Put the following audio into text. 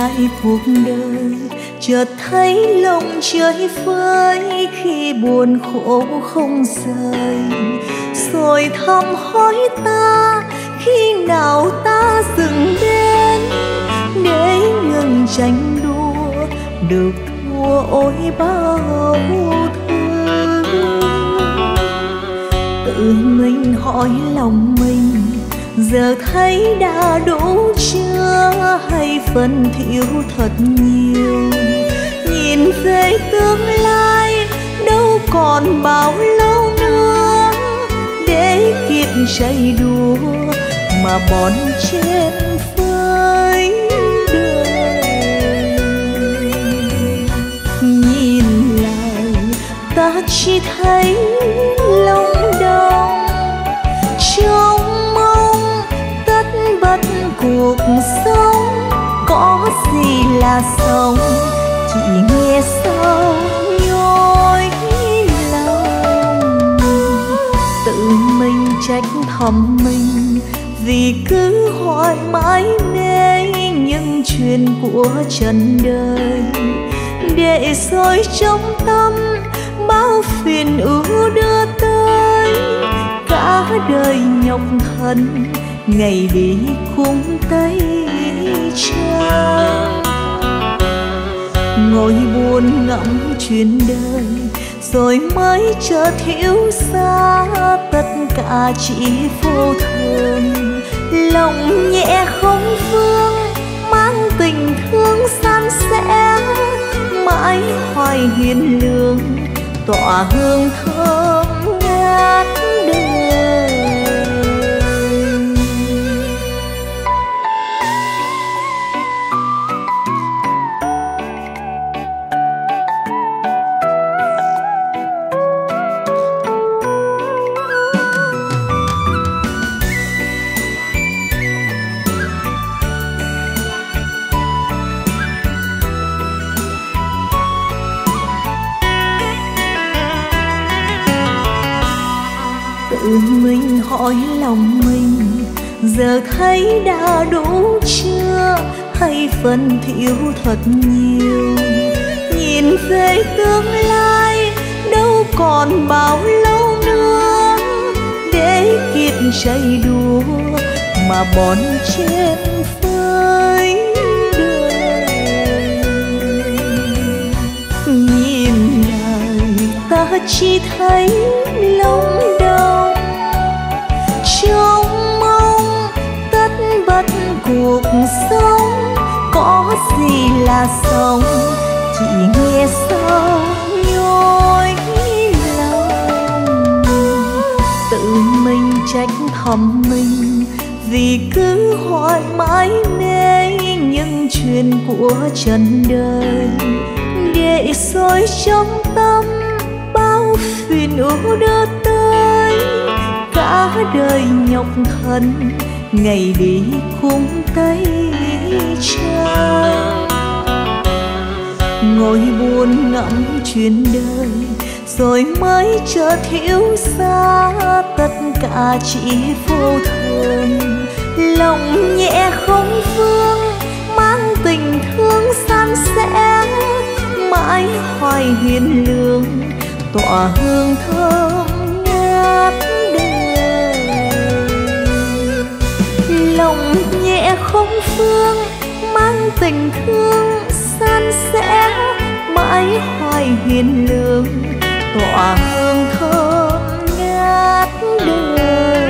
lại cuộc đời, chợt thấy lòng chơi vơi khi buồn khổ không rời. Rồi thầm hỏi ta khi nào ta dừng bên, để ngừng tranh đua được thua ôi bao thương. Tự mình hỏi lòng mình, giờ thấy đã đủ chưa hay phần thiếu thật nhiều. Nhìn về tương lai đâu còn bao lâu nữa, để kịp chạy đua mà bón chết với đời. Nhìn lại ta chỉ thấy lòng đong, trong mong tất bật cuộc sống. Có gì là sống, chỉ nghe sao nhói lòng. Tự mình trách thầm mình vì cứ hỏi mãi mê những chuyện của trần đời, để rồi trong tâm bao phiền ưu đưa tới. Cả đời nhọc thân ngày đi cùng tay trắng, ngồi buồn ngẫm chuyện đời rồi mới chợt hiểu ra tất cả chỉ vô thường. Lòng nhẹ không vương mang tình thương san sẻ, mãi hoài hiền lương tỏa hương thơm ngát đời. Tự mình hỏi lòng mình, giờ thấy đã đủ chưa hay phần thiếu thật nhiều. Nhìn về tương lai đâu còn bao lâu nữa, để kịp chạy đua mà bón chết với đời. Nhìn lại ta chỉ thấy lòng đau, trong mong tất bật cuộc sống. Có gì là sống, chỉ nghe sao nhói lòng. Tự mình trách thầm mình vì cứ hỏi mãi mê những chuyện của trần đời, để rồi trong tâm bao phiền ưu đưa tới. Cả đời nhọc thân ngày đi cùng tay trắng, ngồi buồn ngẫm chuyện đời rồi mới chợt hiểu ra tất cả chỉ vô thường. Lòng nhẹ không vương mang tình thương san sẻ, mãi hoài hiền lương tỏa hương thơm ngát đời. Lòng nhẹ không phương mang tình thương san sẻ, mãi hoài hiền lương tỏa hương thơm ngát đời.